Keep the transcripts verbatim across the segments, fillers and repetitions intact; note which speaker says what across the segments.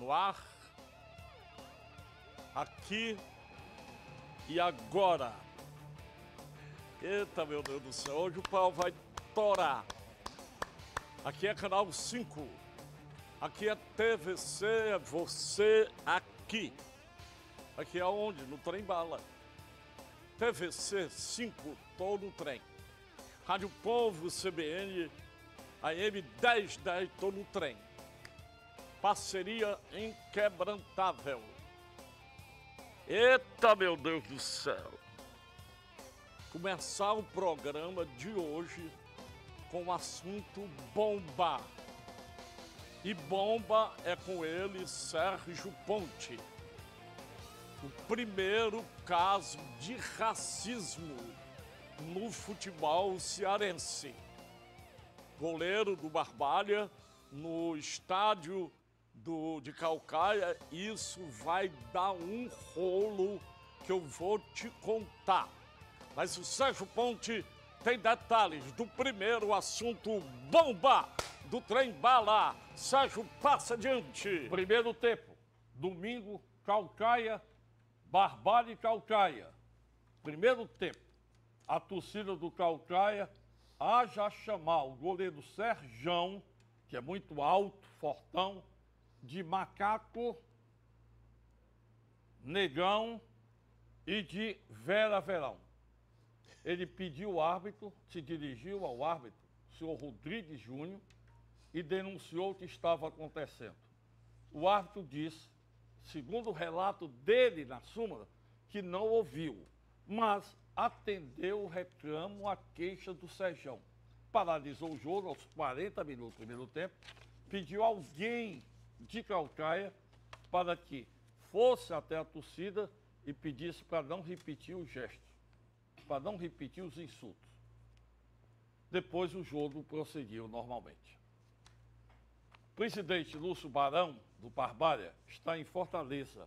Speaker 1: no ar, aqui e agora. Eita, meu Deus do céu, hoje o pau vai torar. Aqui é Canal cinco, aqui é T V C, é você aqui. Aqui é onde? No Trem Bala. T V C cinco, tô no trem. Rádio Povo, C B N, A M dez dez, tô no trem. Parceria inquebrantável. Eita, meu Deus do céu. Começar o programa de hoje com o assunto bomba. E bomba é com ele, Sérgio Ponte. O primeiro caso de racismo no futebol cearense. Goleiro do Barbalha, no estádio do, de Caucaia, isso vai dar um rolo que eu vou te contar. Mas o Sérgio Ponte tem detalhes do primeiro assunto bomba do Trem Bala. Sérgio, passa adiante.
Speaker 2: Primeiro tempo, domingo, Caucaia, Barbalha e Caucaia. Primeiro tempo, a torcida do Caucaia haja chamar o goleiro Serjão, que é muito alto, fortão, de macaco, negão e de Vera Verão. Ele pediu ao árbitro, se dirigiu ao árbitro, o senhor Rodrigues Júnior, e denunciou o que estava acontecendo. O árbitro disse, segundo o relato dele na súmula, que não ouviu, mas atendeu o reclamo, a queixa do Serjão. Paralisou o jogo aos quarenta minutos do primeiro tempo, pediu alguém de Caucaia para que fosse até a torcida e pedisse para não repetir o gesto, para não repetir os insultos. Depois o jogo prosseguiu normalmente. O presidente Lúcio Barão, do Barbalha, está em Fortaleza.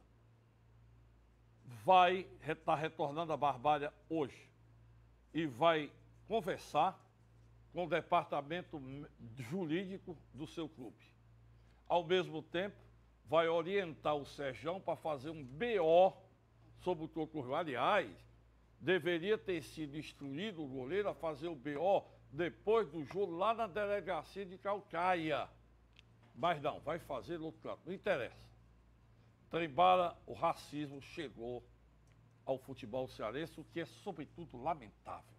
Speaker 2: Vai estar retornando a Barbalha hoje e vai conversar com o departamento jurídico do seu clube. Ao mesmo tempo, vai orientar o Serjão para fazer um B O sobre o que ocorreu. Aliás, deveria ter sido instruído o goleiro a fazer o B O depois do jogo lá na delegacia de Caucaia. Mas não, vai fazer no outro canto, não interessa. Trem Bala, o racismo chegou ao futebol cearense, o que é sobretudo lamentável.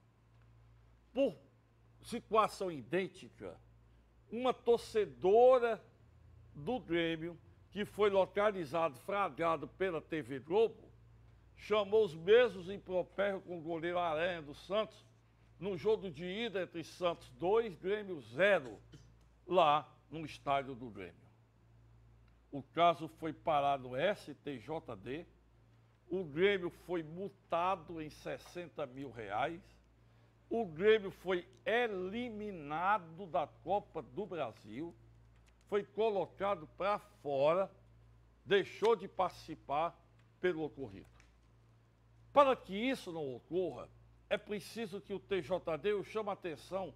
Speaker 2: Por situação idêntica, uma torcedora do Grêmio, que foi localizado, flagrado pela T V Globo, chamou os mesmos impropérios com o goleiro Aranha do Santos, no jogo de ida entre Santos dois, Grêmio zero, lá no estádio do Grêmio. O caso foi parado no S T J D, o Grêmio foi multado em sessenta mil reais, o Grêmio foi eliminado da Copa do Brasil, foi colocado para fora, deixou de participar pelo ocorrido. Para que isso não ocorra, é preciso que o T J D, eu chamo a atenção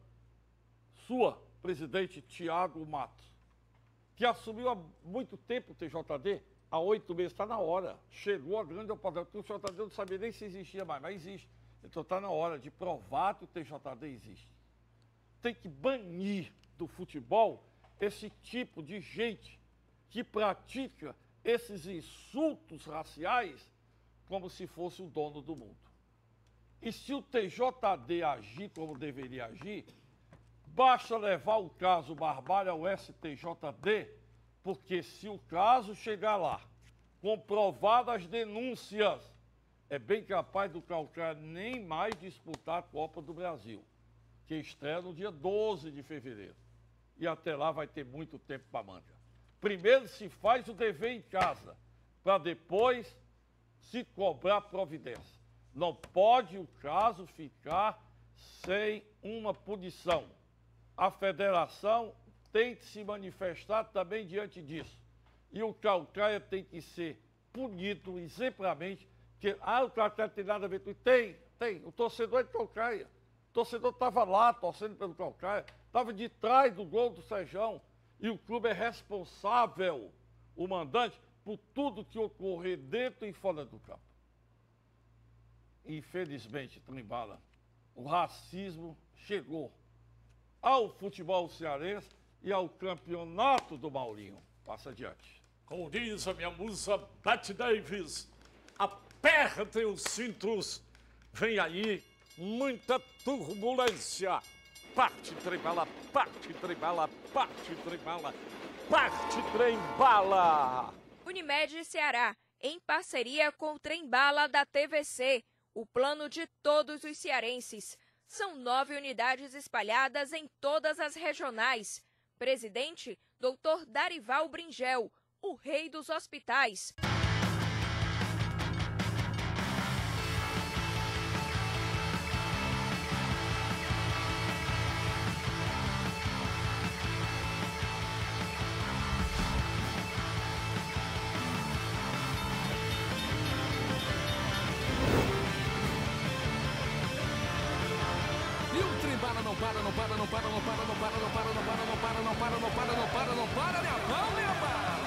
Speaker 2: sua, presidente Tiago Matos, que assumiu há muito tempo o T J D, há oito meses, está na hora. Chegou a grande oportunidade, porque o T J D não sabia nem se existia mais, mas existe. Então está na hora de provar que o T J D existe. Tem que banir do futebol esse tipo de gente que pratica esses insultos raciais como se fosse o dono do mundo. E se o T J D agir como deveria agir, basta levar o caso Barbalha ao S T J D, porque se o caso chegar lá, comprovadas as denúncias, é bem capaz do Caucaia nem mais disputar a Copa do Brasil, que estreia no dia doze de fevereiro. E até lá vai ter muito tempo para manga. Primeiro se faz o dever em casa, para depois se cobrar providência. Não pode o caso ficar sem uma punição. A federação tem que se manifestar também diante disso. E o Caucaia tem que ser punido exemplarmente, porque ah, o Caucaia tem nada a ver com isso. Tem, tem. O torcedor é de Caucaia. O torcedor estava lá torcendo pelo Caucaia, estava de trás do gol do Serjão. E o clube é responsável. o mandante, por tudo que ocorrer dentro e fora do campo. Infelizmente, Trembala, o racismo chegou ao futebol cearense e ao campeonato do Maurinho. Passa adiante.
Speaker 1: Como diz a minha musa Bette Davis, apertem os cintos, vem aí muita turbulência. Parte Trembala, parte Trembala, parte Trembala, parte Trembala.
Speaker 3: Unimed Ceará, em parceria com o Trembala da T V C, o plano de todos os cearenses. São nove unidades espalhadas em todas as regionais. Presidente, doutor Darival Bringel, o rei dos hospitais.
Speaker 4: Não para, não para, não para, não para, não para, não para, não para, não para, não para, não para, não para, não para, minha mão, minha mão!